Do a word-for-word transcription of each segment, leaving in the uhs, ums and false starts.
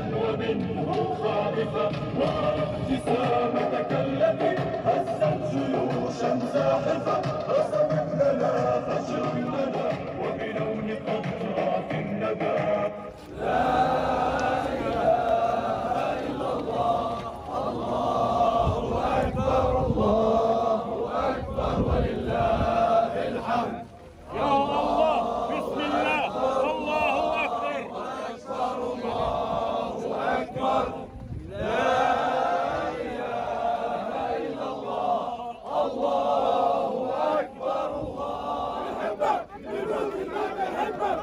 ومنه خالفة وابتسامتك التي هزت جيوشا زاحفة رسمت لنا فجرا لنا وبلون قطرات الندى. لا إله إلا الله الله أكبر الله أكبر ولله الحمد. يا الله بسم الله الله أكبر الله أكبر. لا إله إلا الله الله أكبر. الله يحبك يحبك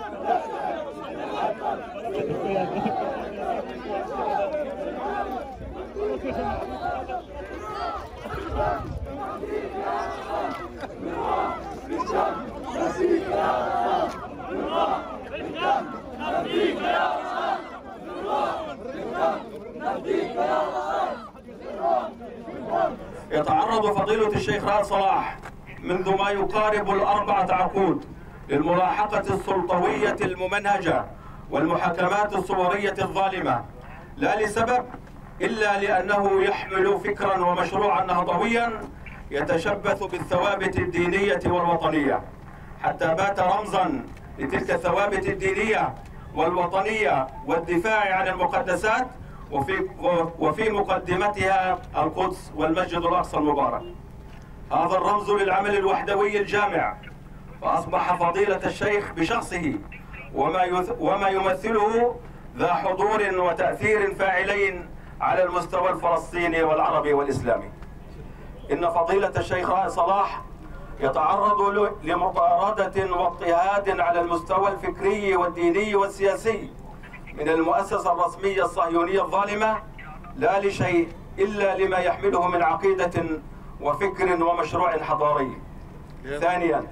يتعرض فضيلة الشيخ رائد صلاح منذ ما يقارب الأربعة عقود للملاحقة السلطوية الممنهجة والمحاكمات الصورية الظالمة، لا لسبب إلا لأنه يحمل فكرا ومشروعا نهضويا يتشبث بالثوابت الدينية والوطنية، حتى بات رمزا لتلك الثوابت الدينية والوطنية والدفاع عن المقدسات، وفي وفي مقدمتها القدس والمسجد الأقصى المبارك. هذا الرمز للعمل الوحدوي الجامع، فأصبح فضيلة الشيخ بشخصه وما وما يمثله ذا حضور وتأثير فاعلين على المستوى الفلسطيني والعربي والإسلامي. إن فضيلة الشيخ رائد صلاح يتعرض لمطاردة واضطهاد على المستوى الفكري والديني والسياسي من المؤسسة الرسمية الصهيونية الظالمة، لا لشيء إلا لما يحمله من عقيدة وفكر ومشروع حضاري. ثانيا،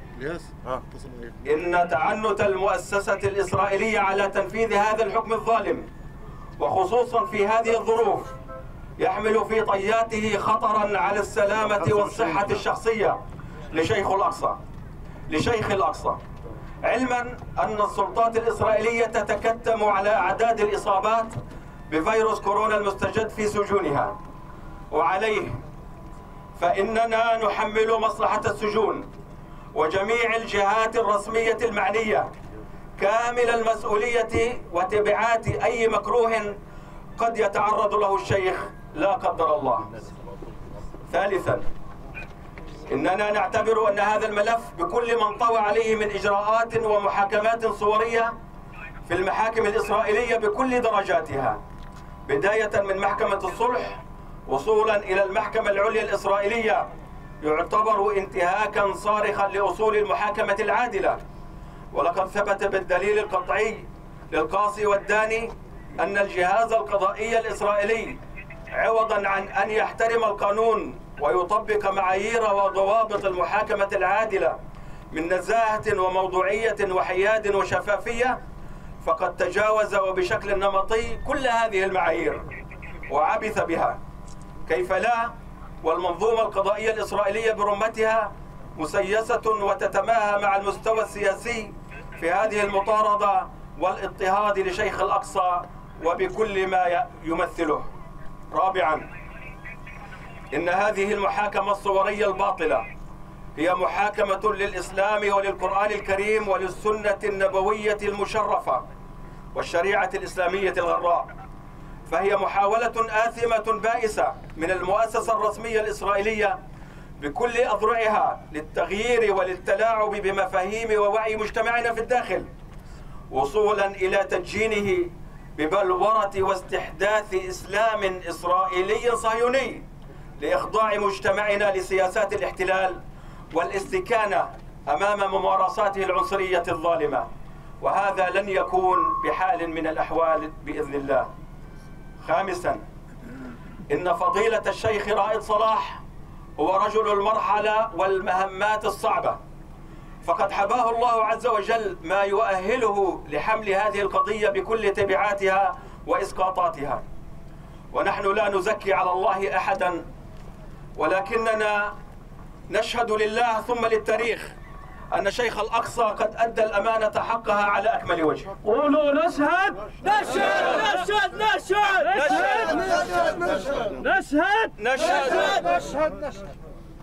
إن تعنت المؤسسة الإسرائيلية على تنفيذ هذا الحكم الظالم، وخصوصا في هذه الظروف، يحمل في طياته خطرا على السلامة والصحة الشخصية لشيخ الأقصى لشيخ الأقصى علما أن السلطات الإسرائيلية تتكتم على أعداد الإصابات بفيروس كورونا المستجد في سجونها، وعليه فإننا نحمل مصلحة السجون وجميع الجهات الرسمية المعنية كامل المسؤولية وتبعات أي مكروه قد يتعرض له الشيخ لا قدر الله. ثالثا، إننا نعتبر أن هذا الملف بكل ما انطوى عليه من إجراءات ومحاكمات صورية في المحاكم الإسرائيلية بكل درجاتها، بداية من محكمة الصلح وصولا إلى المحكمة العليا الإسرائيلية، يعتبر انتهاكا صارخا لأصول المحاكمة العادلة. ولقد ثبت بالدليل القطعي للقاصي والداني أن الجهاز القضائي الإسرائيلي عوضا عن أن يحترم القانون ويطبق معايير وضوابط المحاكمة العادلة من نزاهة وموضوعية وحياد وشفافية، فقد تجاوز وبشكل نمطي كل هذه المعايير وعبث بها. كيف لا والمنظومة القضائية الإسرائيلية برمتها مسيسة وتتماهى مع المستوى السياسي في هذه المطاردة والاضطهاد لشيخ الأقصى وبكل ما يمثله. رابعا، إن هذه المحاكمة الصورية الباطلة هي محاكمة للإسلام وللقرآن الكريم وللسنة النبوية المشرفة والشريعة الإسلامية الغراء، فهي محاولة آثمة بائسة من المؤسسة الرسمية الإسرائيلية بكل أذرعها للتغيير وللتلاعب بمفاهيم ووعي مجتمعنا في الداخل، وصولا إلى تدجينه ببلورة واستحداث إسلام إسرائيلي صهيوني لإخضاع مجتمعنا لسياسات الاحتلال والاستكانة أمام ممارساته العنصرية الظالمة، وهذا لن يكون بحال من الأحوال بإذن الله. خامسا، إن فضيلة الشيخ رائد صلاح هو رجل المرحلة والمهمات الصعبة، فقد حباه الله عز وجل ما يؤهله لحمل هذه القضية بكل تبعاتها وإسقاطاتها، ونحن لا نزكي على الله أحدا، ولكننا نشهد لله ثم للتاريخ أن شيخ الأقصى قد أدى الأمانة حقها على أكمل وجه. قولوا نشهد نشهد نشهد نشهد نشهد نشهد نشهد نشهد نشهد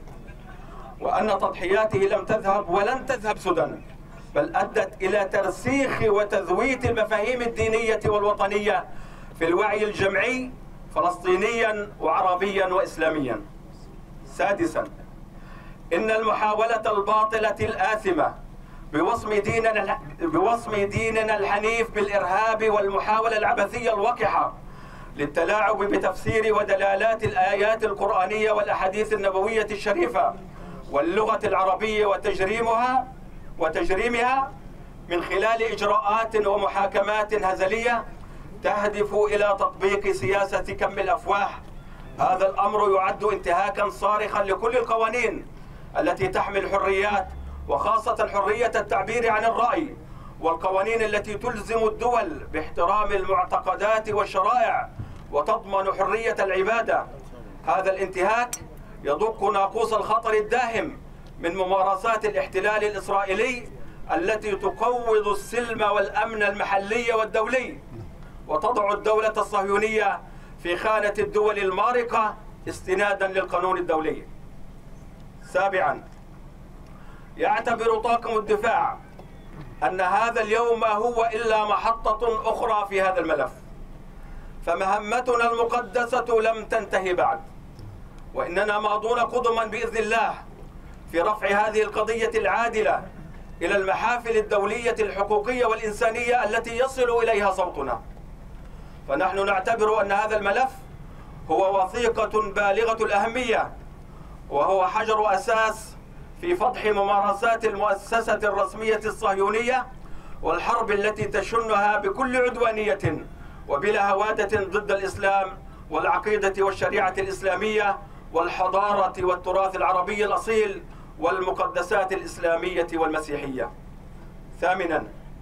وأن تضحياته لم تذهب ولن تذهب سدى، بل أدت إلى ترسيخ وتذويت المفاهيم الدينية والوطنية في الوعي الجمعي فلسطينيا وعربيا وإسلاميا. سادسا، إن المحاولة الباطلة الآثمة بوصم ديننا بوصم ديننا الحنيف بالإرهاب والمحاولة العبثية الوقحة للتلاعب بتفسير ودلالات الآيات القرآنية والأحاديث النبوية الشريفة واللغة العربية وتجريمها وتجريمها من خلال إجراءات ومحاكمات هزلية تهدف إلى تطبيق سياسة كم الأفواه. هذا الأمر يعد انتهاكا صارخا لكل القوانين التي تحمي الحريات، وخاصة حرية التعبير عن الرأي، والقوانين التي تلزم الدول باحترام المعتقدات والشرائع وتضمن حرية العبادة. هذا الانتهاك يدق ناقوس الخطر الداهم من ممارسات الاحتلال الإسرائيلي التي تقوض السلم والأمن المحلي والدولي، وتضع الدولة الصهيونية في خانة الدول المارقة استنادا للقانون الدولي. سابعا، يعتبر طاقم الدفاع أن هذا اليوم ما هو إلا محطة أخرى في هذا الملف، فمهمتنا المقدسة لم تنتهي بعد، وإننا ماضون قدما بإذن الله في رفع هذه القضية العادلة إلى المحافل الدولية الحقوقية والإنسانية التي يصل إليها صوتنا. فنحن نعتبر أن هذا الملف هو وثيقة بالغة الأهمية، وهو حجر أساس في فضح ممارسات المؤسسة الرسمية الصهيونية والحرب التي تشنها بكل عدوانية وبلا هوادة ضد الإسلام والعقيدة والشريعة الإسلامية والحضارة والتراث العربي الأصيل والمقدسات الإسلامية والمسيحية. ثامنا،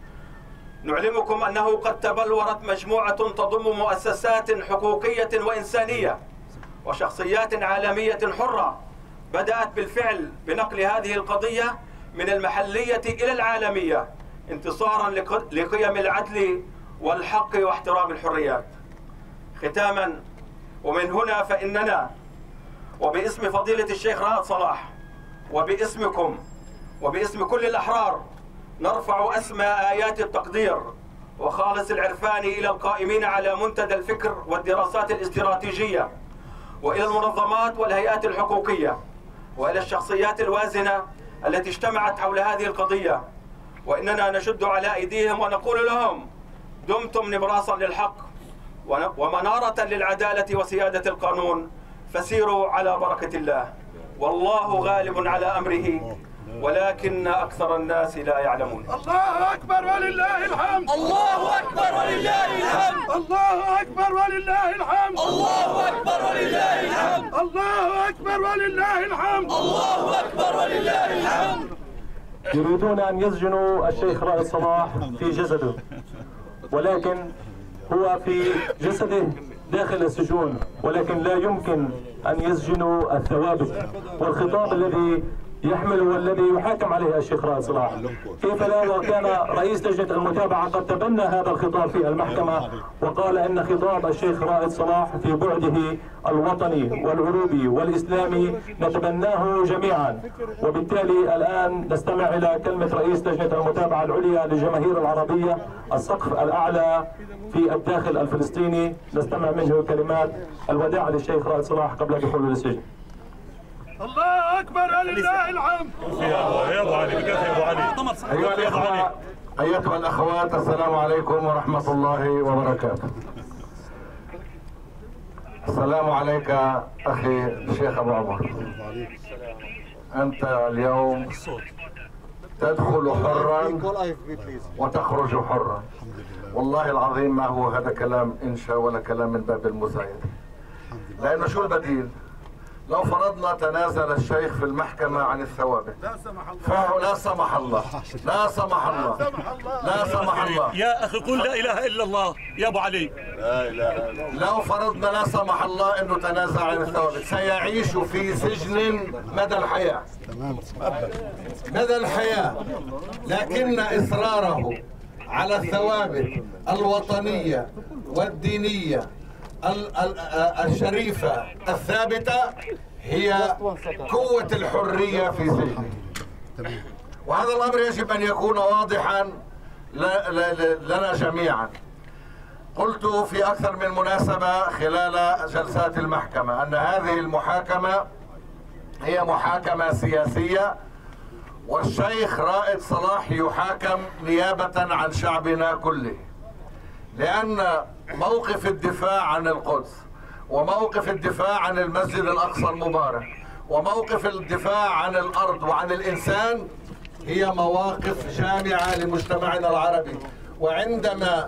نعلمكم أنه قد تبلورت مجموعة تضم مؤسسات حقوقية وإنسانية وشخصيات عالمية حرة بدأت بالفعل بنقل هذه القضية من المحلية إلى العالمية انتصارا لقيم العدل والحق واحترام الحريات. ختاما، ومن هنا فإننا وباسم فضيلة الشيخ رائد صلاح وباسمكم وباسم كل الأحرار نرفع أسمى آيات التقدير وخالص العرفان إلى القائمين على منتدى الفكر والدراسات الاستراتيجية، وإلى المنظمات والهيئات الحقوقية، وإلى الشخصيات الوازنة التي اجتمعت حول هذه القضية، وإننا نشد على أيديهم ونقول لهم: دمتم نبراسا للحق ومنارة للعدالة وسيادة القانون، فسيروا على بركة الله، والله غالب على أمره ولكن أكثر الناس لا يعلمون. الله أكبر ولله الحمد. الله أكبر ولله الحمد. الله أكبر ولله الحمد. الله أكبر ولله الحمد. الله أكبر ولله الحمد. الله أكبر ولله الحمد. يريدون أن يسجنوا الشيخ رائد صلاح في جسده، ولكن هو في جسده داخل السجون، ولكن لا يمكن أن يسجنوا الثوابت والخطاب الذي يحمله والذي يحاكم عليه الشيخ رائد صلاح. كيف لا وكان رئيس لجنة المتابعة قد تبنى هذا الخطاب في المحكمة وقال إن خطاب الشيخ رائد صلاح في بعده الوطني والعروبي والإسلامي نتبناه جميعا. وبالتالي الآن نستمع إلى كلمة رئيس لجنة المتابعة العليا للجماهير العربية السقف الأعلى في الداخل الفلسطيني، نستمع منه كلمات الوداع للشيخ رائد صلاح قبل دخوله للسجن. الله أكبر ولله الحمد. يا ابو علي بكفي ابو علي. أيها الإخوة أيتها الأخوات، السلام عليكم ورحمة الله وبركاته. السلام عليك أخي الشيخ أبو عمر. أنت اليوم تدخل حرا وتخرج حرا. والله العظيم ما هو هذا كلام إنشاء ولا كلام من باب المزايدة، لأنه شو البديل؟ لو فرضنا تنازل الشيخ في المحكمة عن الثوابت فهو لا سمح الله لا سمح الله لا سمح الله يا أخي قل لا إله إلا الله يا أبو علي. لو فرضنا لا سمح الله أنه تنازل عن الثوابت سيعيش في سجن مدى الحياة مدى الحياة، لكن إصراره على الثوابت الوطنية والدينية الشريفة الثابتة هي قوة الحرية في سجنه، وهذا الأمر يجب أن يكون واضحا لنا جميعا. قلت في أكثر من مناسبة خلال جلسات المحكمة أن هذه المحاكمة هي محاكمة سياسية، والشيخ رائد صلاح يحاكم نيابة عن شعبنا كله، لأن موقف الدفاع عن القدس وموقف الدفاع عن المسجد الأقصى المبارك وموقف الدفاع عن الأرض وعن الإنسان هي مواقف جامعة لمجتمعنا العربي. وعندما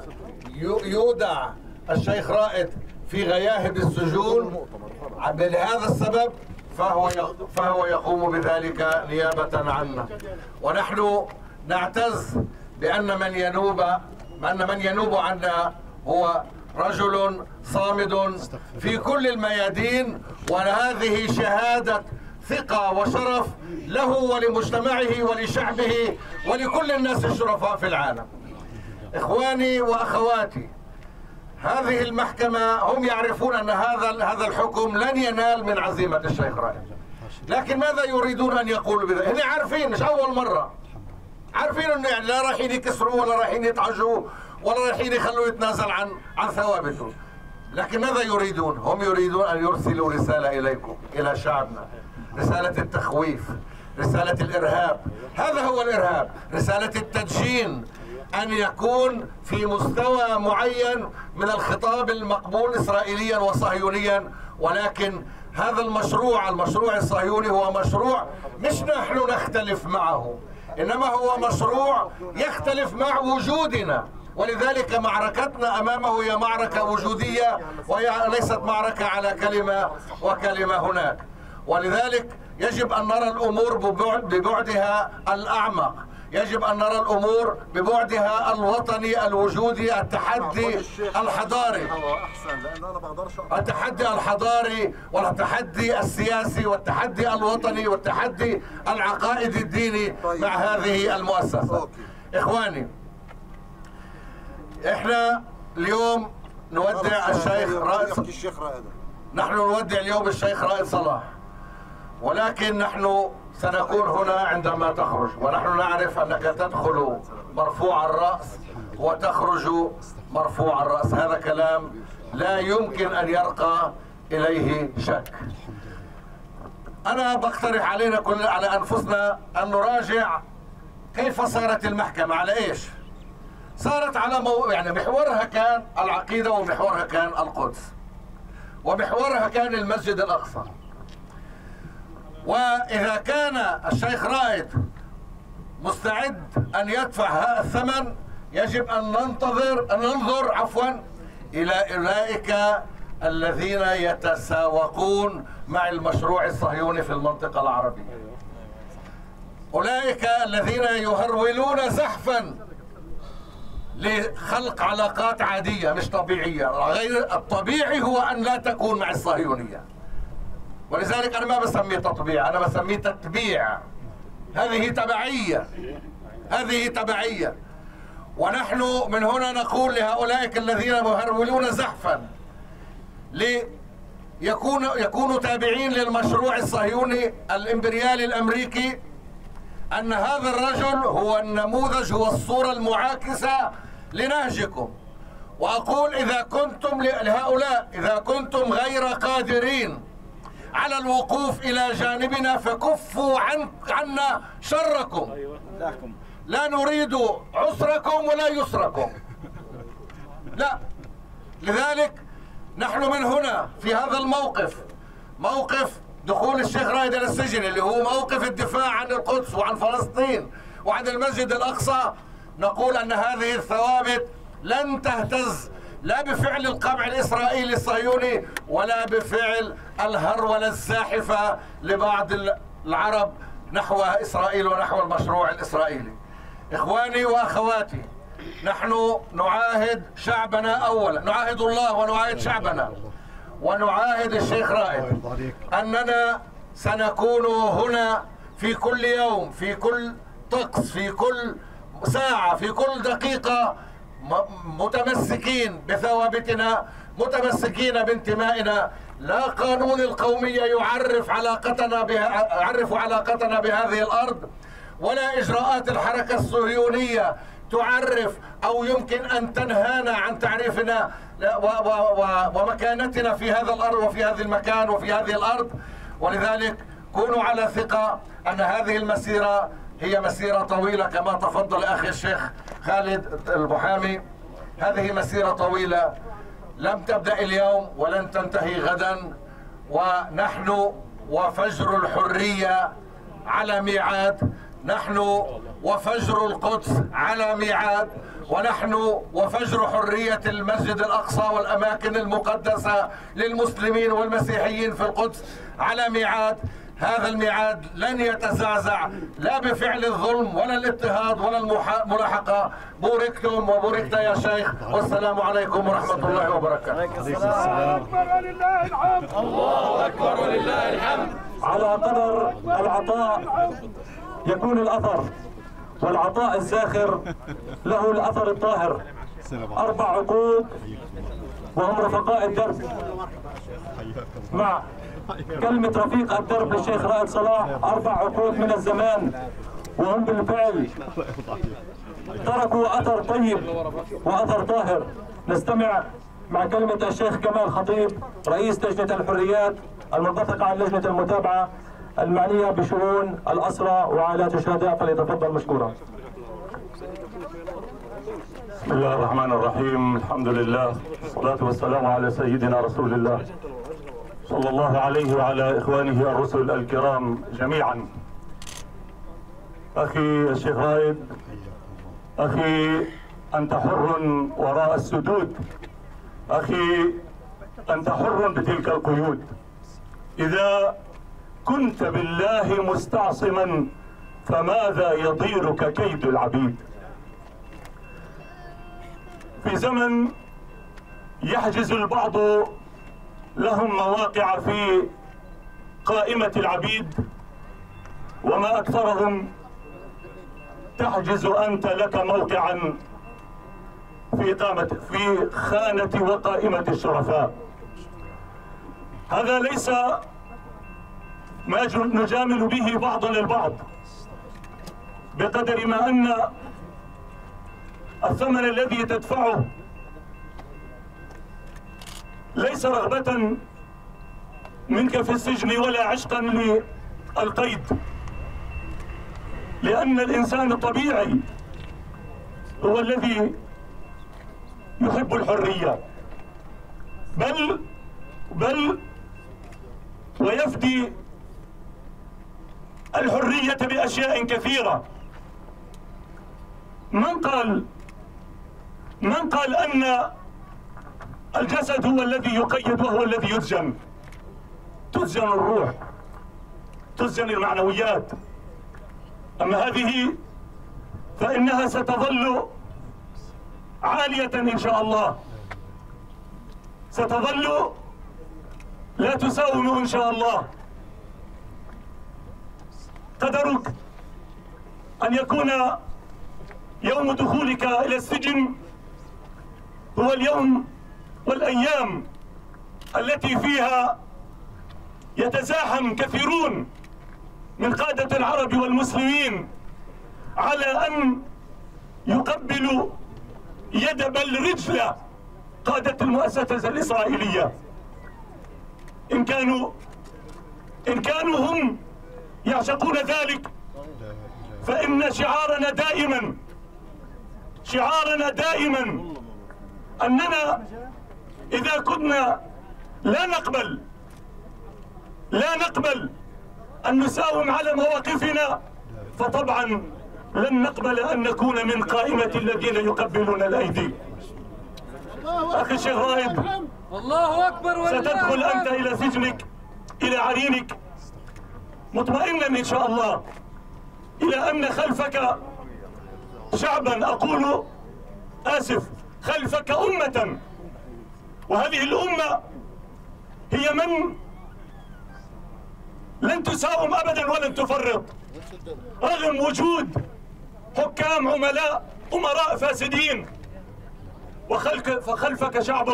يودع الشيخ رائد في غياهب السجون لهذا السبب فهو فهو يقوم بذلك نيابة عنا، ونحن نعتز بأن من ينوب أن من ينوب عنا هو رجل صامد في كل الميادين، وهذه شهادة ثقة وشرف له ولمجتمعه ولشعبه ولكل الناس الشرفاء في العالم. إخواني وأخواتي، هذه المحكمة هم يعرفون أن هذا هذا الحكم لن ينال من عزيمة الشيخ رائد، لكن ماذا يريدون أن يقولوا بذلك؟ هم عارفين، مش أول مرة عارفين انه يعني لا رايحين يكسروا ولا رايحين يتعجوا ولا رايحين يخلوه يتنازل عن عن ثوابته، لكن ماذا يريدون؟ هم يريدون ان يرسلوا رسالة اليكم، الى شعبنا، رسالة التخويف، رسالة الارهاب. هذا هو الارهاب، رسالة التدشين، ان يكون في مستوى معين من الخطاب المقبول اسرائيليا وصهيونيا، ولكن هذا المشروع المشروع الصهيوني هو مشروع مش نحن نختلف معه، إنما هو مشروع يختلف مع وجودنا، ولذلك معركتنا أمامه هي معركة وجودية وليست معركة على كلمة وكلمة هناك. ولذلك يجب أن نرى الأمور ببعدها الأعمق، يجب أن نرى الأمور ببعدها الوطني الوجودي، التحدي الحضاري التحدي الحضاري والتحدي السياسي والتحدي الوطني والتحدي العقائدي الديني مع هذه المؤسسة. إخواني، إحنا اليوم نودع الشيخ رائد، نحن نودع اليوم الشيخ رائد صلاح، ولكن نحن سنكون هنا عندما تخرج، ونحن نعرف أنك تدخل مرفوع الرأس وتخرج مرفوع الرأس. هذا كلام لا يمكن أن يرقى إليه شك. أنا بقترح علينا كل على أنفسنا أن نراجع كيف صارت المحكمة، على إيش؟ صارت على مو... يعني محورها كان العقيدة، ومحورها كان القدس، ومحورها كان المسجد الأقصى. وإذا كان الشيخ رائد مستعد أن يدفع هذا الثمن، يجب أن ننتظر أن ننظر عفوا إلى أولئك الذين يتساوقون مع المشروع الصهيوني في المنطقة العربية، أولئك الذين يهرولون زحفا لخلق علاقات عادية مش طبيعية. غير الطبيعي هو أن لا تكون مع الصهيونية، ولذلك أنا ما بسميه تطبيع، أنا بسميه تتبيع. هذه تبعية، هذه تبعية. ونحن من هنا نقول لهؤلاء الذين يهرولون زحفا ليكونوا يكونوا تابعين للمشروع الصهيوني الإمبريالي الأمريكي أن هذا الرجل هو النموذج، هو الصورة المعاكسة لنهجكم. وأقول إذا كنتم لهؤلاء إذا كنتم غير قادرين على الوقوف إلى جانبنا فكفوا عن عنا شركم، لا نريد عسركم ولا يسركم، لا. لذلك نحن من هنا في هذا الموقف، موقف دخول الشيخ رائد إلى السجن اللي هو موقف الدفاع عن القدس وعن فلسطين وعن المسجد الأقصى، نقول أن هذه الثوابت لن تهتز لا بفعل القمع الإسرائيلي الصهيوني ولا بفعل الهرولة الزاحفة لبعض العرب نحو إسرائيل ونحو المشروع الإسرائيلي. إخواني وأخواتي، نحن نعاهد شعبنا أولا، نعاهد الله ونعاهد شعبنا ونعاهد الشيخ رائد أننا سنكون هنا في كل يوم، في كل طقس، في كل ساعة، في كل دقيقة، متمسكين بثوابتنا، متمسكين بانتمائنا. لا قانون القومية يعرف علاقتنا بها يعرف علاقتنا بهذه الأرض، ولا إجراءات الحركة الصهيونية تعرف أو يمكن أن تنهانا عن تعريفنا ومكانتنا في هذا الأرض وفي هذا المكان وفي هذه الأرض. ولذلك كونوا على ثقة أن هذه المسيرة هي مسيرة طويلة كما تفضل أخي الشيخ خالد المحامي. هذه مسيرة طويلة لم تبدأ اليوم ولن تنتهي غدا، ونحن وفجر الحرية على ميعاد، نحن وفجر القدس على ميعاد، ونحن وفجر حرية المسجد الأقصى والأماكن المقدسة للمسلمين والمسيحيين في القدس على ميعاد. هذا الميعاد لن يتزعزع لا بفعل الظلم ولا الاضطهاد ولا الملاحقة. بوركتم وبوركت يا شيخ، والسلام عليكم ورحمة الله وبركاته. الله أكبر ولله الحمد. الله أكبر ولله الحمد. على قدر العطاء يكون الأثر، والعطاء الزاخر له الأثر الطاهر. أربع عقود وهم رفقاء الدرب، مع كلمة رفيق الدرب للشيخ رائد صلاح أربع عقود من الزمان، وهم بالفعل تركوا أثر طيب وأثر طاهر. نستمع مع كلمة الشيخ كمال خطيب رئيس لجنة الحريات المنبثقة عن لجنة المتابعة المعنية بشؤون الأسرى وعائلات الشهداء، فليتفضل مشكورا. بسم الله الرحمن الرحيم، الحمد لله والصلاة والسلام على سيدنا رسول الله صلى الله عليه وعلى إخوانه الرسل الكرام جميعا. أخي الشيخ رائد، أخي أنت حر وراء السدود، أخي أنت حر بتلك القيود. إذا كنت بالله مستعصما فماذا يضيرك كيد العبيد؟ في زمن يحجز البعض لهم مواقع في قائمة العبيد، وما أكثرهم تحجز أنت لك موقعا في قامة في خانة وقائمة الشرفاء. هذا ليس ما نجامل به بعضنا البعض، بقدر ما أن الثمن الذي تدفعه ليس رغبة منك في السجن ولا عشقا للقيد، لأن الإنسان الطبيعي هو الذي يحب الحرية، بل بل ويفدي الحرية بأشياء كثيرة. من قال من قال أن الجسد هو الذي يقيد وهو الذي يسجن؟ تسجن الروح، تسجن المعنويات، أما هذه فإنها ستظل عالية إن شاء الله، ستظل لا تساوم إن شاء الله. قدرك أن يكون يوم دخولك إلى السجن هو اليوم والأيام التي فيها يتزاحم كثيرون من قادة العرب والمسلمين على أن يقبلوا يد بل رجل قادة المؤسسة الإسرائيلية. إن كانوا إن كانوا هم يعشقون ذلك، فإن شعارنا دائما شعارنا دائما أننا إذا كنا لا نقبل لا نقبل أن نساوم على مواقفنا، فطبعا لن نقبل أن نكون من قائمة الذين يقبلون الأيدي. أخي الشيخ رائد، الله أكبر ولله ستدخل أنت إلى سجنك، إلى عرينك، مطمئنا إن شاء الله إلى أن خلفك شعبا، أقول آسف، خلفك أمة، وهذه الأمة هي من لن تساوم أبدا ولن تفرط رغم وجود حكام عملاء أمراء فاسدين، وخلف فخلفك شعب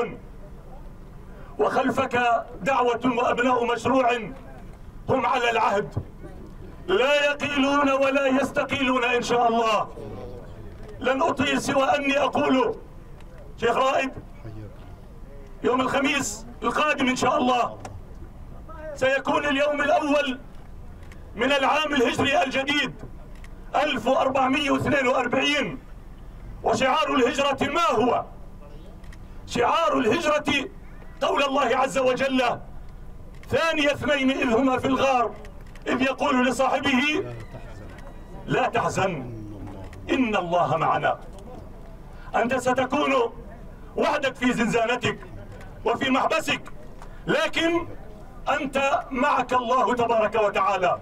وخلفك دعوة وأبناء مشروع هم على العهد، لا يقيلون ولا يستقيلون إن شاء الله. لن أطيل سوى أني أقول شيخ رائد، يوم الخميس القادم إن شاء الله سيكون اليوم الأول من العام الهجري الجديد ألف وأربعمئة واثنين وأربعين، وشعار الهجرة ما هو؟ شعار الهجرة قول الله عز وجل: ثاني اثنين إذ هما في الغار إذ يقول لصاحبه لا تحزن إن الله معنا. أنت ستكون وحدك في زنزانتك وفي محبسك، لكن أنت معك الله تبارك وتعالى.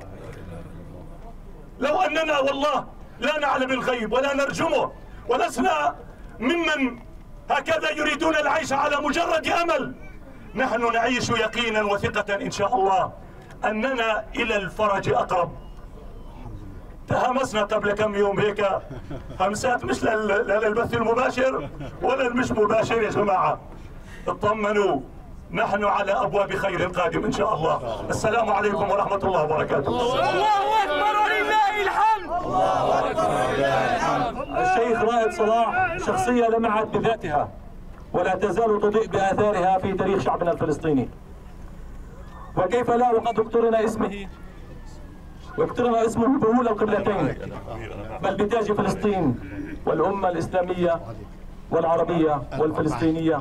لو أننا والله لا نعلم الغيب ولا نرجمه ولسنا ممن هكذا يريدون العيش على مجرد أمل، نحن نعيش يقينا وثقة إن شاء الله أننا إلى الفرج أقرب. تهامسنا قبل كم يوم هيك همسات مش للبث المباشر ولا المش مباشر يا جماعة، اطمنوا نحن على أبواب خير قادم إن شاء الله. السلام عليكم ورحمة الله وبركاته. الله أكبر ولله الحمد. الله أكبر ولله الحمد. الشيخ رائد صلاح شخصية لمعت بذاتها ولا تزال تضيء بآثارها في تاريخ شعبنا الفلسطيني، وكيف لا وقد اقترن اسمه واقترن اسمه بهول القبلتين، بل بتاج فلسطين والأمة الإسلامية والعربية والفلسطينية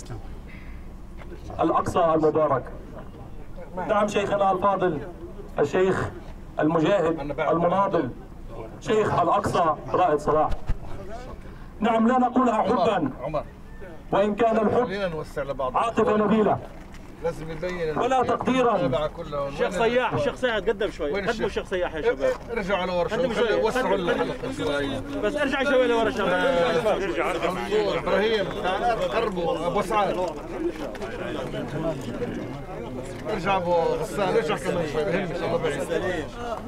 الأقصى المبارك. نعم شيخنا الفاضل الشيخ المجاهد المناضل شيخ الأقصى رائد صلاح، نعم لا نقولها حبا وإن كان الحب عاطفة نبيلة لازم يبين ولا تقديرا. الشيخ صياح الشيخ صياح قدم شوي، قدموا الشيخ صياح يا شباب، ارجعوا لورا شوي وسعوا الحلقه شوي، بس ارجع شوي لورا شباب. ارجع ابراهيم قربوا ابو سعد، ارجع ابو غسان، ارجع كمان شوي بهمش الله بعيد.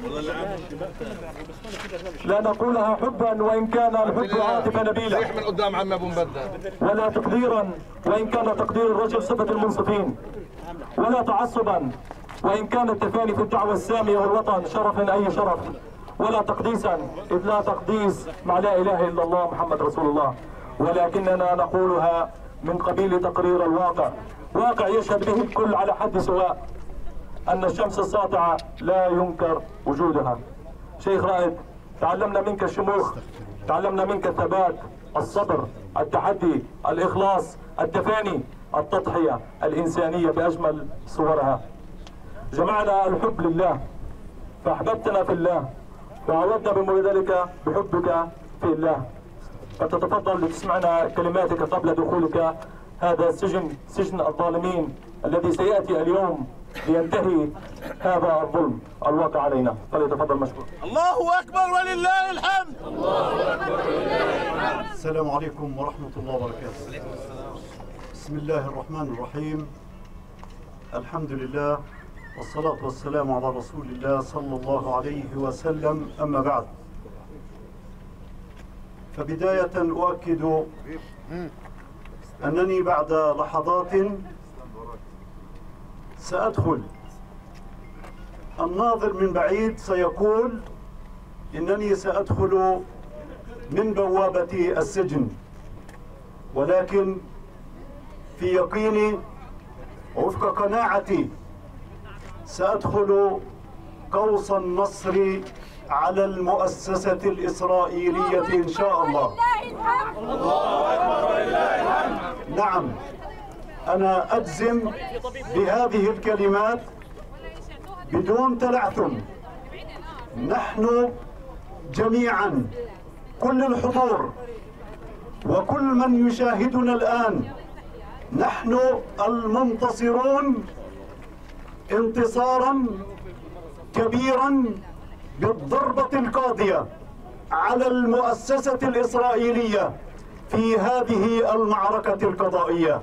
لا نقولها حبا وان كان الحب عاطفه نبيله، ريح من قدام عم ابو مبدل، ولا تقديرا وان كان تقدير الرجل صفه المنصفين، ولا تعصبا وإن كان التفاني في الدعوة السامية والوطن شرف أي شرف، ولا تقديسا إذ لا تقديس مع لا إله إلا الله محمد رسول الله، ولكننا نقولها من قبيل تقرير الواقع، واقع يشهد به الكل على حد سواء أن الشمس الساطعة لا ينكر وجودها. شيخ رائد تعلمنا منك الشموخ، تعلمنا منك الثبات، الصبر، التحدي، الإخلاص، التفاني، التضحية الإنسانية بأجمل صورها. جمعنا الحب لله فأحببتنا في الله وعودنا بذلك بحبك في الله، فتتفضل لتسمعنا كلماتك قبل دخولك هذا السجن، سجن الظالمين الذي سيأتي اليوم لينتهي هذا الظلم الواقع علينا. فليتفضل مشكور. الله أكبر ولله الحمد. الله أكبر ولله الحمد. السلام عليكم ورحمة الله وبركاته. بسم الله الرحمن الرحيم. الحمد لله والصلاة والسلام على رسول الله صلى الله عليه وسلم. أما بعد، فبداية أؤكد أنني بعد لحظات سأدخل. الناظر من بعيد سيقول إنني سأدخل من بوابة السجن، ولكن في يقيني ووفق قناعتي سأدخل قوس النصر على المؤسسة الإسرائيلية إن شاء الله. الله أكبر ولله الحمد. نعم، أنا أجزم بهذه الكلمات بدون تلعثم. نحن جميعا، كل الحضور وكل من يشاهدنا الآن نحن المنتصرون انتصارا كبيرا بالضربة القاضية على المؤسسة الإسرائيلية في هذه المعركة القضائية.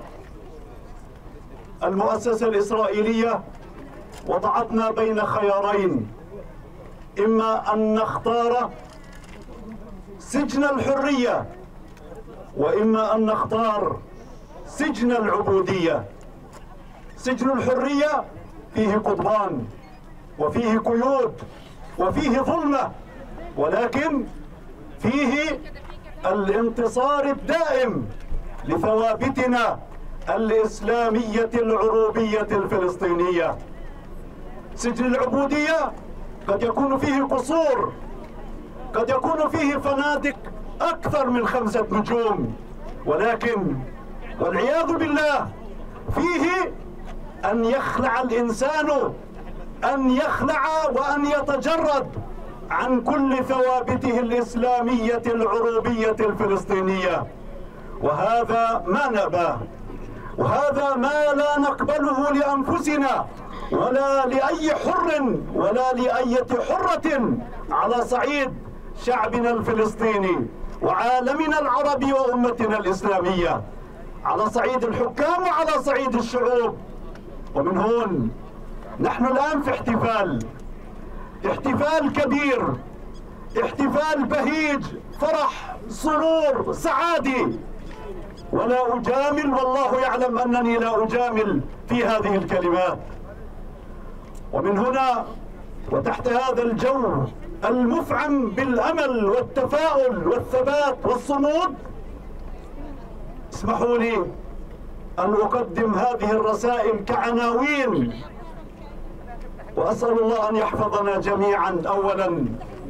المؤسسة الإسرائيلية وضعتنا بين خيارين، إما أن نختار سجن الحرية وإما أن نختار سجن العبودية. سجن الحرية فيه قضبان وفيه قيود وفيه ظلمة، ولكن فيه الانتصار الدائم لثوابتنا الإسلامية العروبية الفلسطينية. سجن العبودية قد يكون فيه قصور، قد يكون فيه فنادق أكثر من خمسة نجوم، ولكن والعياذ بالله فيه أن يخلع الإنسان، أن يخلع وأن يتجرد عن كل ثوابته الإسلامية العروبية الفلسطينية، وهذا ما نأباه، وهذا ما لا نقبله لأنفسنا ولا لأي حر ولا لأي حرة على صعيد شعبنا الفلسطيني وعالمنا العربي وأمتنا الإسلامية، على صعيد الحكام وعلى صعيد الشعوب. ومن هون نحن الآن في احتفال، احتفال كبير، احتفال بهيج، فرح، سرور، سعادة، ولا أجامل، والله يعلم أنني لا أجامل في هذه الكلمات. ومن هنا وتحت هذا الجو المفعم بالأمل والتفاؤل والثبات والصمود، اسمحوا لي أن أقدم هذه الرسائل كعناوين، وأسأل الله أن يحفظنا جميعا. أولا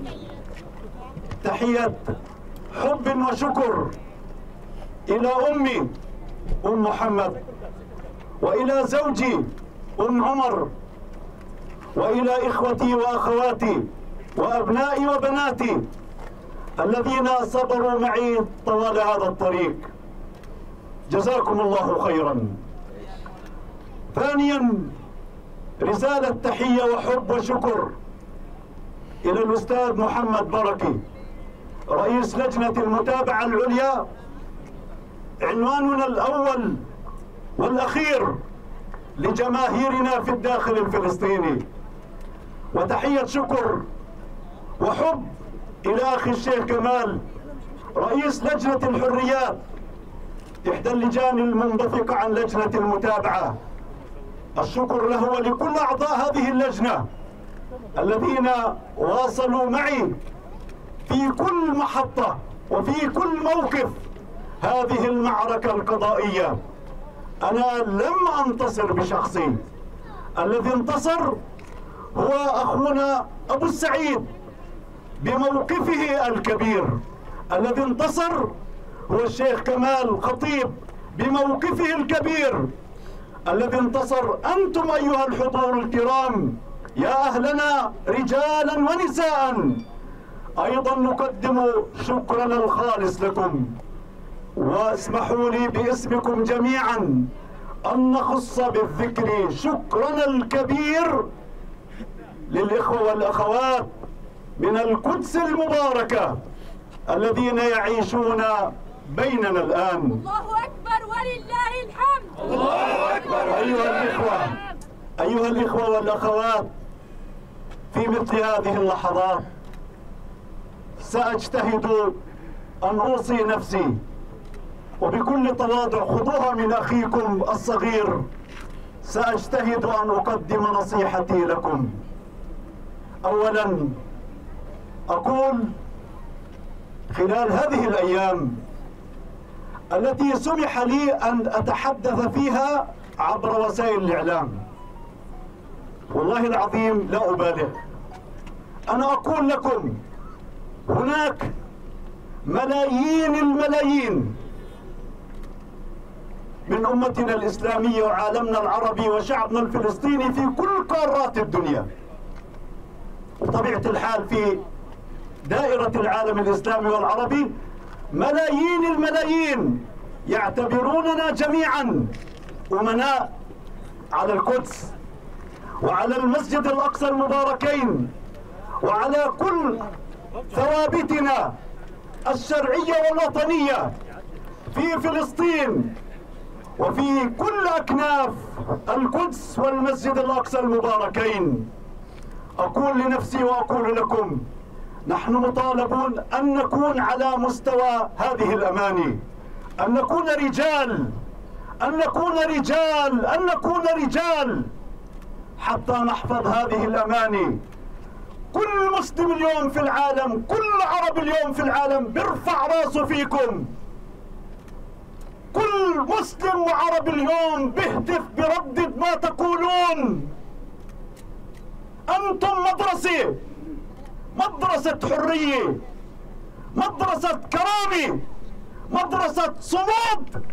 تحية حب وشكر إلى أمي أم محمد، وإلى زوجي أم عمر، وإلى إخوتي وأخواتي وأبنائي وبناتي الذين صبروا معي طوال هذا الطريق، جزاكم الله خيرا. ثانيا رسالة تحية وحب وشكر إلى الأستاذ محمد بركي رئيس لجنة المتابعة العليا. عنواننا الأول والأخير لجماهيرنا في الداخل الفلسطيني. وتحية شكر وحب إلى أخي الشيخ كمال رئيس لجنة الحريات، إحدى اللجان المنبثقة عن لجنة المتابعة. الشكر له ولكل أعضاء هذه اللجنة الذين واصلوا معي في كل محطة وفي كل موقف هذه المعركة القضائية. أنا لم أنتصر بشخصي، الذي انتصر هو أخونا أبو السعيد بموقفه الكبير، الذي انتصر هو الشيخ كمال خطيب بموقفه الكبير، الذي انتصر أنتم أيها الحضور الكرام يا أهلنا رجالا ونساء. أيضا نقدم شكرنا الخالص لكم، واسمحوا لي باسمكم جميعا أن نخص بالذكر شكرنا الكبير للإخوة والأخوات من القدس المباركة الذين يعيشون بيننا الآن. الله أكبر ولله الحمد. الله أكبر أيها الإخوة أيها الإخوة والأخوات، في مثل هذه اللحظات سأجتهد أن أوصي نفسي، وبكل تواضع خذوها من أخيكم الصغير، سأجتهد أن أقدم نصيحتي لكم. أولا أقول خلال هذه الأيام التي سمح لي أن أتحدث فيها عبر وسائل الإعلام، والله العظيم لا أبالغ، أنا أقول لكم هناك ملايين الملايين من أمتنا الإسلامية وعالمنا العربي وشعبنا الفلسطيني في كل قارات الدنيا، بطبيعة الحال في دائرة العالم الإسلامي والعربي ملايين الملايين يعتبروننا جميعا أمناء على القدس وعلى المسجد الأقصى المباركين وعلى كل ثوابتنا الشرعية والوطنية في فلسطين وفي كل أكناف القدس والمسجد الأقصى المباركين. أقول لنفسي وأقول لكم: نحن مطالبون أن نكون على مستوى هذه الأماني، أن نكون رجال، أن نكون رجال، أن نكون رجال حتى نحفظ هذه الأماني. كل مسلم اليوم في العالم، كل عربي اليوم في العالم بيرفع راسه فيكم. كل مسلم وعربي اليوم بيهتف بردد ما تقولون. أنتم مدرسة، مدرسة حرية، مدرسة كرامة، مدرسة صمود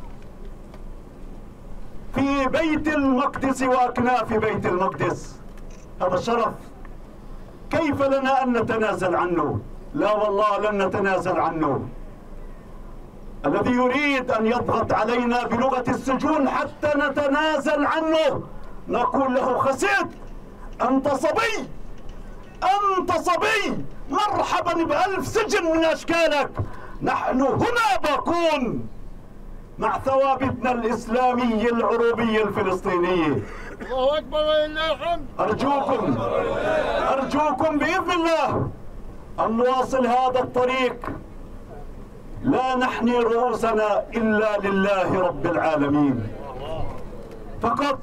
في بيت المقدس وأكناف بيت المقدس. هذا شرف كيف لنا أن نتنازل عنه؟ لا والله لن نتنازل عنه. الذي يريد أن يضغط علينا بلغة السجون حتى نتنازل عنه نقول له: خسيت، أنت صبي، أنت صبي، مرحبا بألف سجن من أشكالك. نحن هنا باقون مع ثوابتنا الإسلامية العروبية الفلسطينية. الله أكبر ولله الحمد. أرجوكم أرجوكم بإذن الله أن نواصل هذا الطريق، لا نحني رؤوسنا إلا لله رب العالمين فقط.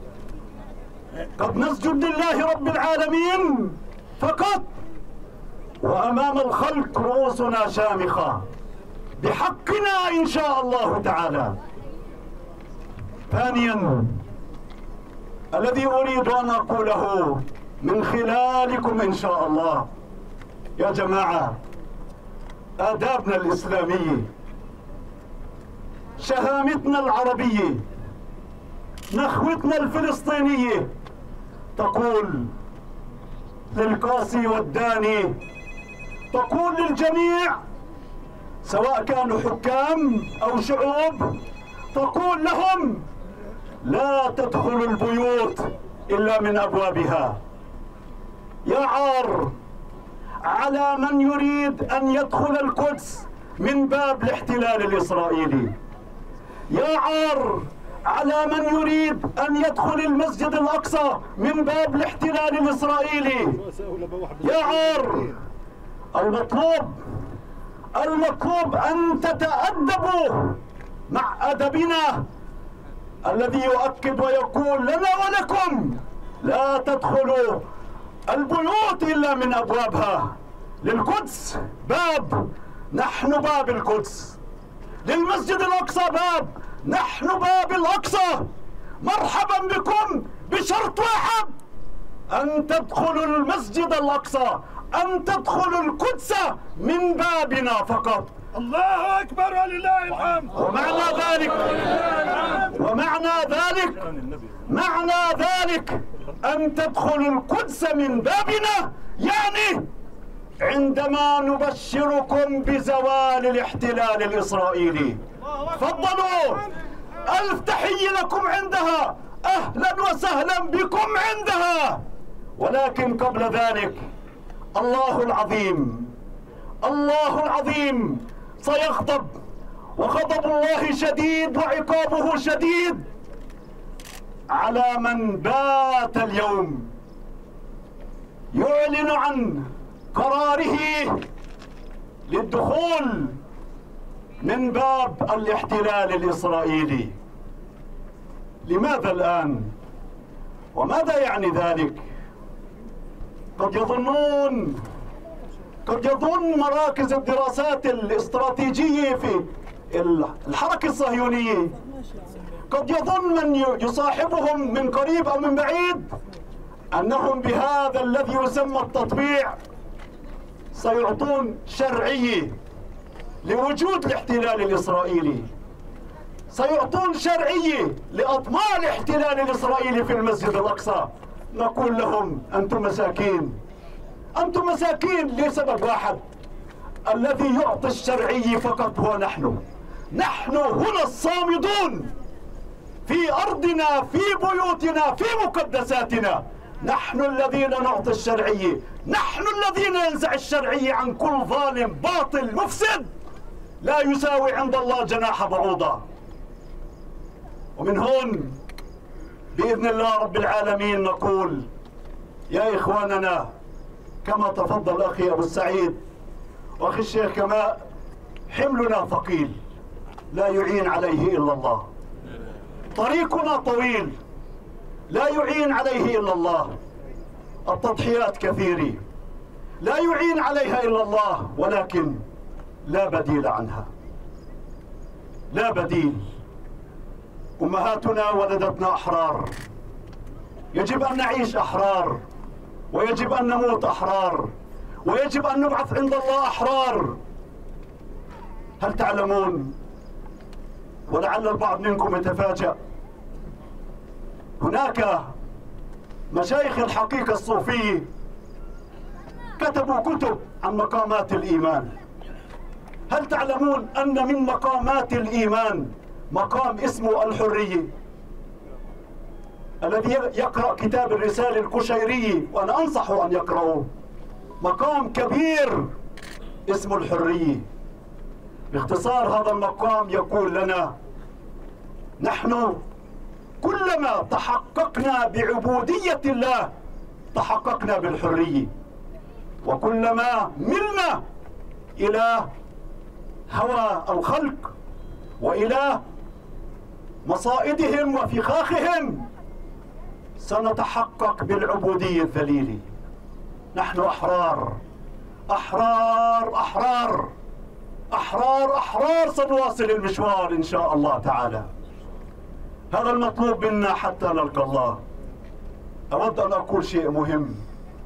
قد نسجد لله رب العالمين فقط، وأمام الخلق رؤوسنا شامخة بحقنا إن شاء الله تعالى. ثانيا، الذي أريد أن أقوله من خلالكم إن شاء الله: يا جماعة، آدابنا الإسلامية، شهامتنا العربية، نخوتنا الفلسطينية تقول للقاصي والداني، تقول للجميع سواء كانوا حكام أو شعوب، تقول لهم: لا تدخلوا البيوت إلا من أبوابها. يا عار على من يريد أن يدخل القدس من باب الاحتلال الإسرائيلي. يا عار على من يريد أن يدخل المسجد الأقصى من باب الاحتلال الإسرائيلي. يا عار. المطلوب المطلوب أن تتأدبوا مع أدبنا الذي يؤكد ويقول لنا ولكم: لا تدخلوا البيوت إلا من أبوابها. للقدس باب، نحن باب القدس. للمسجد الأقصى باب، نحن باب الأقصى. مرحبا بكم بشرط واحد: أن تدخلوا المسجد الأقصى، أن تدخلوا القدس من بابنا فقط. الله أكبر ولله الحمد. ومعنى ذلك ومعنى ذلك معنى ذلك أن تدخلوا القدس من بابنا، يعني عندما نبشركم بزوال الاحتلال الإسرائيلي. تفضلوا، ألف تحية لكم عندها، أهلا وسهلا بكم عندها. ولكن قبل ذلك الله العظيم الله العظيم سيغضب، وغضب الله شديد وعقابه شديد على من بات اليوم يعلن عن قراره للدخول من باب الاحتلال الإسرائيلي. لماذا الآن؟ وماذا يعني ذلك؟ قد يظنون قد يظن مراكز الدراسات الاستراتيجية في الحركة الصهيونية، قد يظن من يصاحبهم من قريب أو من بعيد أنهم بهذا الذي يسمى التطبيع سيعطون شرعية لوجود الاحتلال الإسرائيلي، سيعطون شرعية لأطماع الاحتلال الإسرائيلي في المسجد الأقصى. نقول لهم: أنتم مساكين، أنتم مساكين لسبب واحد: الذي يعطي الشرعية فقط هو نحن. نحن هنا الصامدون، في أرضنا، في بيوتنا، في مقدساتنا. نحن الذين نعطي الشرعية، نحن الذين ننزع الشرعية عن كل ظالم باطل مفسد لا يساوي عند الله جناح بعوضة. ومن هون بإذن الله رب العالمين نقول يا إخواننا كما تفضل أخي أبو السعيد وأخي الشيخ كما حملنا ثقيل لا يعين عليه إلا الله، طريقنا طويل لا يعين عليه إلا الله، التضحيات كثيرة لا يعين عليها إلا الله، ولكن لا بديل عنها، لا بديل. أمهاتنا ولدتنا أحرار، يجب أن نعيش أحرار، ويجب أن نموت أحرار، ويجب أن نبعث عند الله أحرار. هل تعلمون ولعل البعض منكم يتفاجأ، هناك مشايخ الحقيقة الصوفية كتبوا كتب عن مقامات الإيمان. هل تعلمون أن من مقامات الإيمان مقام اسمه الحرية؟ الذي يقرأ كتاب الرسالة القشيرية وأنا أنصحه أن يقرأه، مقام كبير اسمه الحرية. باختصار هذا المقام يقول لنا نحن كلما تحققنا بعبودية الله تحققنا بالحرية، وكلما ملنا إلى هوى الخلق وإلى مصائدهم وفخاخهم سنتحقق بالعبودية الذليلة. نحن أحرار أحرار أحرار أحرار أحرار سنواصل المشوار إن شاء الله تعالى. هذا المطلوب منا حتى نلقى الله. أود أن أقول شيء مهم،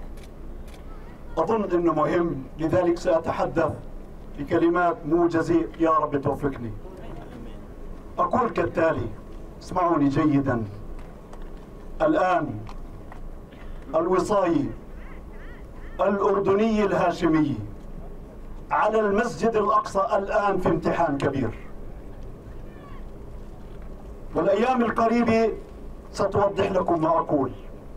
أظن أنه مهم، لذلك سأتحدث بكلمات موجزة يا رب توفقني. أقول كالتالي، اسمعوني جيدا. الآن الوصاية الأردنية الهاشمية على المسجد الأقصى الآن في امتحان كبير، والأيام القريبة ستوضح لكم ما أقول.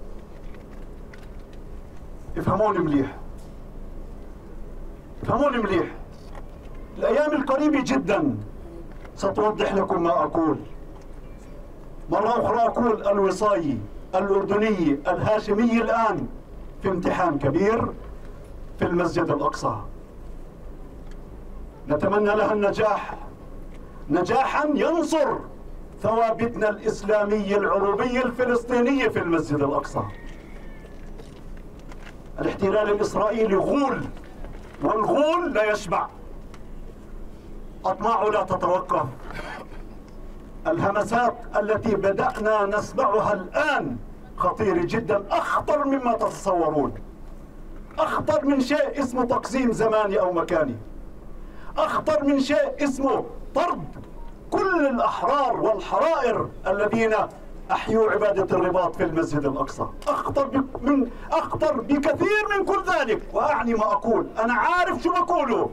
افهموني مليح، افهموني مليح. الأيام القريبة جدا ستوضح لكم ما أقول. مرة أخرى أقول الوصاية الأردنية الهاشمية الآن في امتحان كبير في المسجد الأقصى. نتمنى لها النجاح، نجاحا ينصر ثوابتنا الإسلامية العروبية الفلسطينية في المسجد الأقصى. الاحتلال الإسرائيلي غول، والغول لا يشبع، أطماعه لا تتوقف. الهمسات التي بدأنا نسمعها الآن خطيرة جدا، أخطر مما تتصورون، أخطر من شيء اسمه تقسيم زماني أو مكاني، أخطر من شيء اسمه طرد كل الأحرار والحرائر الذين أحيوا عبادة الرباط في المسجد الأقصى. أخطر من أخطر بكثير من كل ذلك، وأعني ما أقول، أنا عارف شو بقوله.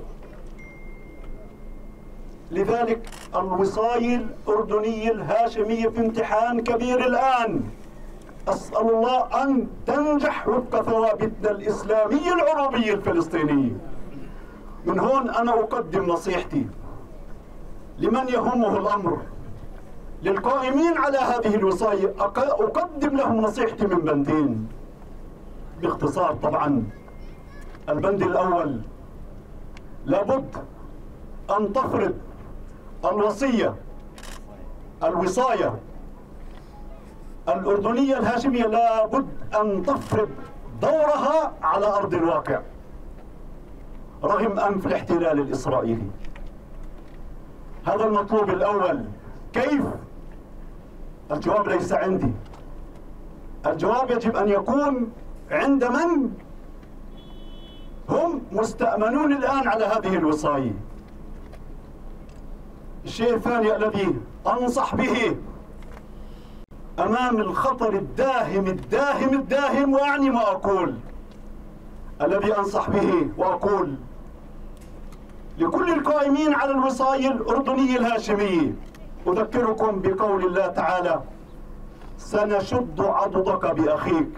لذلك الوصاية الأردنية الهاشمية في امتحان كبير الآن. أسأل الله أن تنجح وفق ثوابتنا الإسلامية العروبية الفلسطينية. من هون أنا أقدم نصيحتي لمن يهمه الأمر، للقائمين على هذه الوصاية، أقدم لهم نصيحتي من بندين باختصار. طبعا البند الأول، لابد أن تفرض الوصية الوصاية الأردنية الهاشمية، لابد أن تفرض دورها على أرض الواقع رغم أنف الاحتلال الإسرائيلي. هذا المطلوب الأول. كيف؟ الجواب ليس عندي، الجواب يجب أن يكون عند من هم مستأمنون الآن على هذه الوصاية. الشيء الثاني الذي أنصح به أمام الخطر الداهم الداهم الداهم، وأعني ما أقول، الذي أنصح به وأقول لكل القائمين على الوصاية الأردنية الهاشمية، أذكركم بقول الله تعالى: سنشد عضدك بأخيك.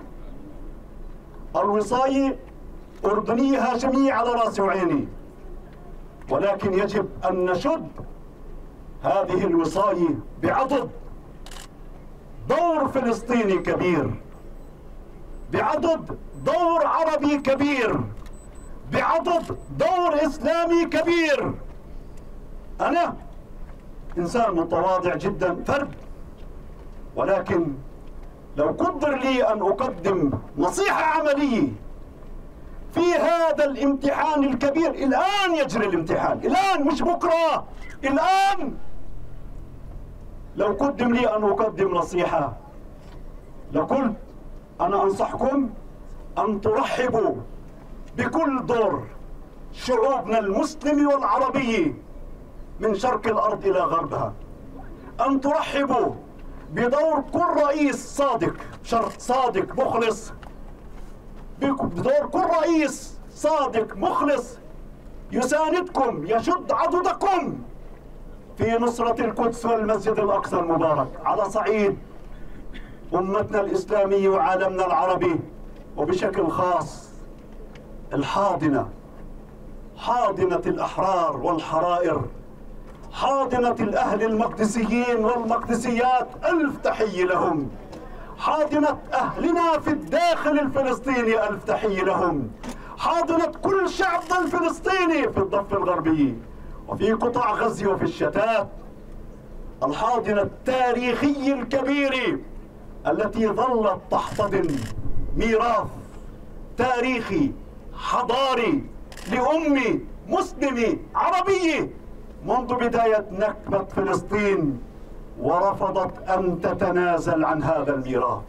الوصاية أردنية هاشمية على رأسي وعيني، ولكن يجب أن نشد هذه الوصاية بعضد. دور فلسطيني كبير، بعضد دور عربي كبير، بعضد دور إسلامي كبير. أنا إنسان متواضع جدا، فرد، ولكن لو قدر لي أن أقدم نصيحة عملية في هذا الامتحان الكبير، الآن يجري الامتحان، الآن مش بكرة، الآن. لو قدم لي أن أقدم نصيحة لقلت: أنا أنصحكم أن ترحبوا بكل دور شعوبنا المسلمة والعربية من شرق الأرض إلى غربها، أن ترحبوا بدور كل رئيس صادق، شرط صادق مخلص، بدور كل رئيس صادق مخلص يساندكم، يشد عضدكم في نصرة القدس والمسجد الأقصى المبارك على صعيد أمتنا الإسلامية وعالمنا العربي، وبشكل خاص الحاضنة، حاضنة الأحرار والحرائر، حاضنة الأهل المقدسيين والمقدسيات، ألف تحية لهم. حاضنة أهلنا في الداخل الفلسطيني، ألف تحية لهم. حاضنة كل شعبنا الفلسطيني في الضفة الغربية وفي قطاع غزة وفي الشتات. الحاضنة التاريخية الكبيرة التي ظلت تحتضن ميراث تاريخي حضاري لأمة مسلمة عربية منذ بداية نكبة فلسطين، ورفضت أن تتنازل عن هذا الميراث.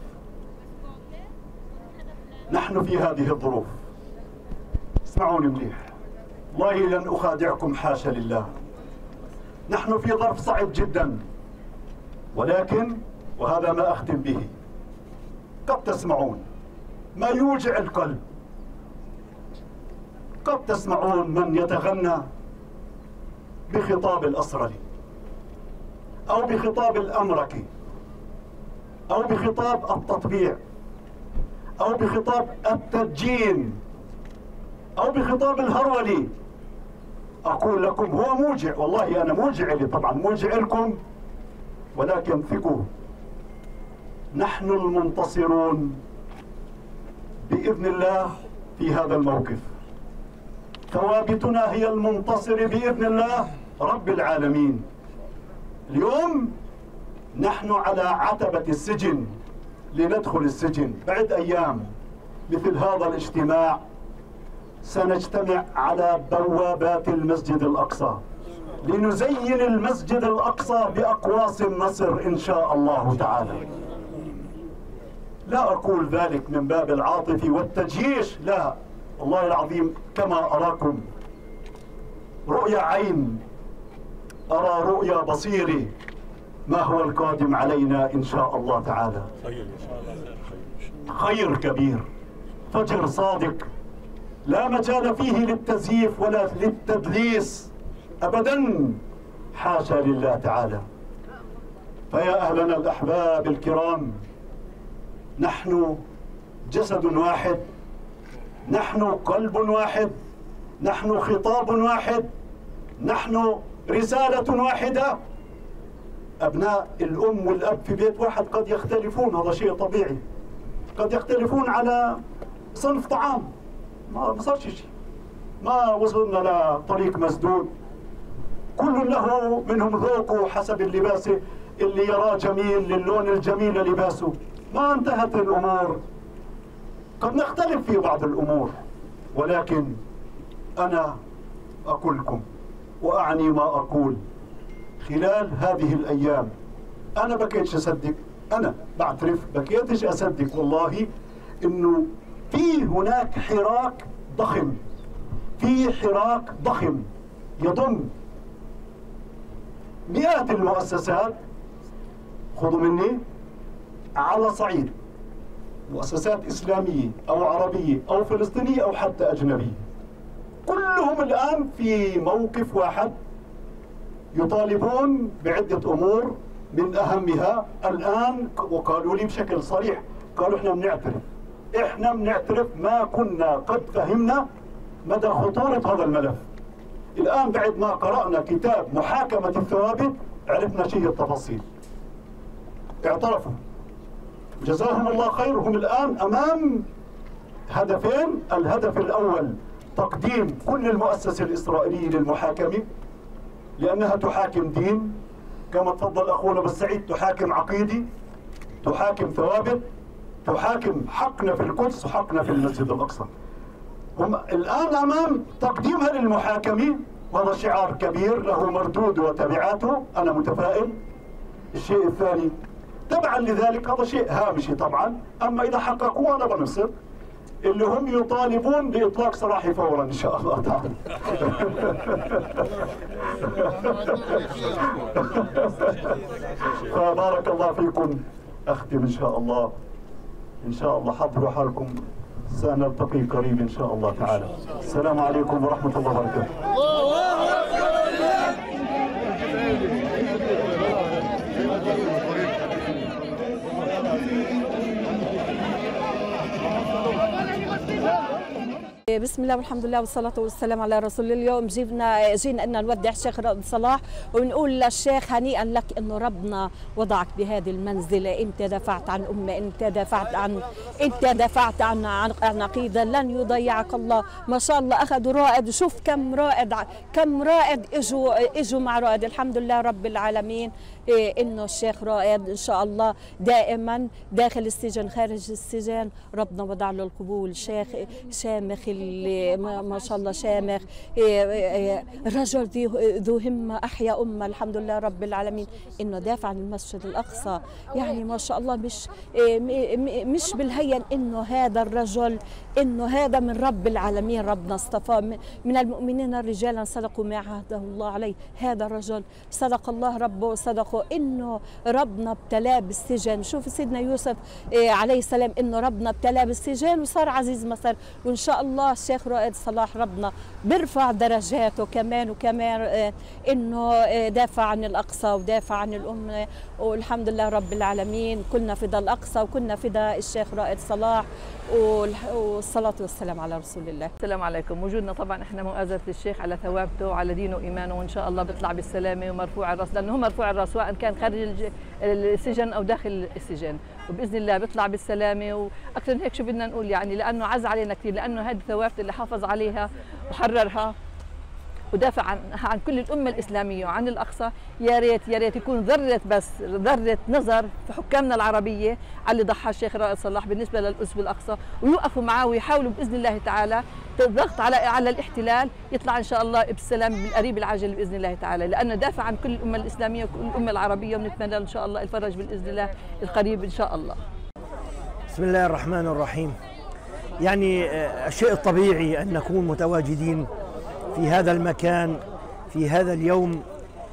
نحن في هذه الظروف، اسمعوني مليح، والله لن أخادعكم حاشا لله، نحن في ظرف صعب جدا، ولكن وهذا ما أختم به، قد تسمعون ما يوجع القلب، قد تسمعون من يتغنى بخطاب الأسرلي أو بخطاب الأمركي أو بخطاب التطبيع أو بخطاب التدجين أو بخطاب الهرولي. أقول لكم هو موجع، والله أنا موجع لي، طبعا موجع لكم، ولكن ثقوا نحن المنتصرون بإذن الله في هذا الموقف. ثوابتنا هي المنتصر بإذن الله رب العالمين. اليوم نحن على عتبة السجن لندخل السجن. بعد أيام مثل هذا الاجتماع سنجتمع على بوابات المسجد الأقصى لنزين المسجد الأقصى بأقواس النصر إن شاء الله تعالى. لا أقول ذلك من باب العاطفة والتجيش، لا، والله العظيم كما أراكم رؤيا عين، أرى رؤيا بصيري ما هو القادم علينا إن شاء الله تعالى. خير كبير، فجر صادق، لا مجال فيه للتزييف ولا للتدليس أبدا، حاشا لله تعالى. فيا أهلنا الأحباب الكرام، نحن جسد واحد، نحن قلب واحد، نحن خطاب واحد، نحن رسالة واحدة. أبناء الأم والأب في بيت واحد قد يختلفون، هذا شيء طبيعي، قد يختلفون على صنف طعام، ما صارش شيء، ما وصلنا لطريق مسدود، كل له منهم ذوقه حسب اللباس اللي يراه جميل، للون الجميل لباسه، ما انتهت الأمور. قد نختلف في بعض الأمور، ولكن أنا أقول لكم وأعني ما أقول. خلال هذه الأيام أنا بكيتش أصدق، أنا بعترف بكيتش أصدق والله إنه في هناك حراك ضخم، في حراك ضخم يضم مئات المؤسسات، خذوا مني، على صعيد مؤسسات إسلامية أو عربية أو فلسطينية أو حتى أجنبية، كلهم الآن في موقف واحد يطالبون بعدة أمور من أهمها الآن، وقالوا لي بشكل صريح، قالوا إحنا بنعترف إحنا بنعترف ما كنا قد فهمنا مدى خطورة هذا الملف. الآن بعد ما قرأنا كتاب محاكمة الثوابت عرفنا شيء التفاصيل، اعترفوا جزاهم الله خير. هم الآن أمام هدفين، الهدف الأول تقديم كل المؤسسة الإسرائيلية للمحاكمة لأنها تحاكم دين، كما تفضل أخونا بالسعيد، تحاكم عقيدة، تحاكم ثوابت، تحاكم حقنا في القدس وحقنا في المسجد الأقصى. هم الآن أمام تقديمها للمحاكمة، وهذا شعار كبير له مردود وتبعاته، أنا متفائل. الشيء الثاني تبعا لذلك، هذا شيء هامشي طبعا، أما إذا حققوه أنا بنصر، اللي هم يطالبون بإطلاق سراحي فورا إن شاء الله تعالى. فبارك الله فيكم. أختم إن شاء الله، إن شاء الله حضروا حالكم، سنلتقي قريب إن شاء الله تعالى. السلام عليكم ورحمة الله وبركاته. بسم الله والحمد لله والصلاة والسلام على رسول. اليوم جينا جينا أن نودع الشيخ رائد صلاح ونقول للشيخ هنيئا لك أنه ربنا وضعك بهذه المنزلة، أنت دافعت عن أمة، أنت دافعت عن أنت دافعت عن عن عقيدة، لن يضيعك الله. ما شاء الله أخذوا رائد، شوف كم رائد كم رائد إجوا إجوا مع رائد. الحمد لله رب العالمين إيه إنه الشيخ رائد إن شاء الله دائما داخل السجن خارج السجن ربنا وضع له القبول. شيخ شامخ ما شاء الله شامخ، رجل ذو همة أحيا أمة. الحمد لله رب العالمين إنه دافع عن المسجد الأقصى. يعني ما شاء الله مش مش بالهين إنه هذا الرجل إنه هذا من رب العالمين، ربنا اصطفاه من المؤمنين رجالا صدقوا ما عاهده الله عليه. هذا الرجل صدق الله ربه وصدقه إنه ربنا ابتلاه بالسجن. شوف سيدنا يوسف عليه السلام إنه ربنا ابتلاه بالسجن وصار عزيز مصر. وإن شاء الله الشيخ رائد صلاح ربنا بيرفع درجاته كمان وكمان، إنه دافع عن الأقصى ودافع عن الأمة. والحمد لله رب العالمين كلنا فدا الأقصى وكلنا فدا الشيخ رائد صلاح، والصلاة والسلام على رسول الله. السلام عليكم. وجودنا طبعا احنا مؤازرة الشيخ على ثوابته وعلى دينه وإيمانه، وإن شاء الله بيطلع بالسلامة ومرفوع الرأس، لأنه هو مرفوع الرأس سواء كان خارج السجن أو داخل السجن، وبإذن الله بيطلع بالسلامة. وأكثر من هيك شو بدنا نقول يعني، لأنه عز علينا كثير، لأنه هذه الثوابت اللي حافظ عليها وحررها ودافع عن عن كل الأمة الإسلامية وعن الأقصى. يا ريت يا ريت يكون ذرة بس ذرة نظر في حكامنا العربية على اللي ضحى الشيخ رائد صلاح بالنسبة للقدس والأقصى، ويوقفوا معه ويحاولوا بإذن الله تعالى الضغط على على الاحتلال، يطلع إن شاء الله بالسلام بالقريب العاجل بإذن الله تعالى، لأنه دافع عن كل الأمة الإسلامية وكل الأمة العربية، ونتمنى إن شاء الله الفرج بإذن الله القريب إن شاء الله. بسم الله الرحمن الرحيم. يعني الشيء الطبيعي أن نكون متواجدين في هذا المكان في هذا اليوم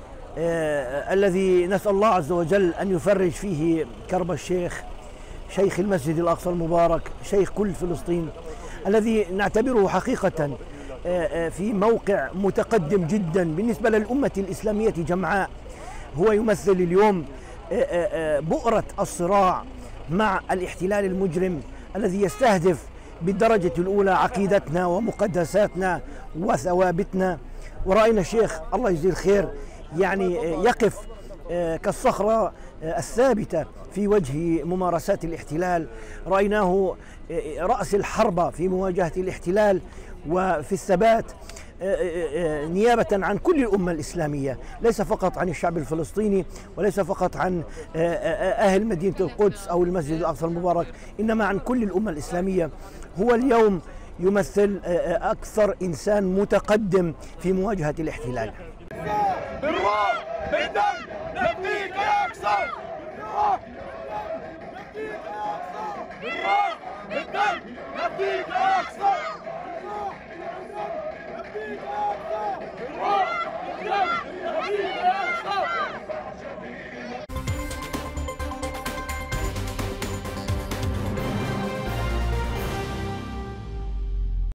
آه الذي نسأل الله عز وجل أن يفرج فيه كرب الشيخ، شيخ المسجد الأقصى المبارك، شيخ كل فلسطين، الذي نعتبره حقيقة آه في موقع متقدم جدا بالنسبة للأمة الإسلامية جمعاء. هو يمثل اليوم آه آه بؤرة الصراع مع الاحتلال المجرم الذي يستهدف بالدرجة الأولى عقيدتنا ومقدساتنا وثوابتنا. ورأينا الشيخ الله يجزيه الخير يعني يقف كالصخرة الثابتة في وجه ممارسات الاحتلال. رأيناه رأس الحربة في مواجهة الاحتلال وفي الثبات نيابة عن كل الأمة الإسلامية، ليس فقط عن الشعب الفلسطيني وليس فقط عن أهل مدينة القدس أو المسجد الأقصى المبارك، إنما عن كل الأمة الإسلامية. هو اليوم يمثل أكثر إنسان متقدم في مواجهة الاحتلال. بالروح بالدم نفديك يا أقصى، بالروح بالدم نفديك يا أقصى، بالروح بالدم نفديك يا أقصى.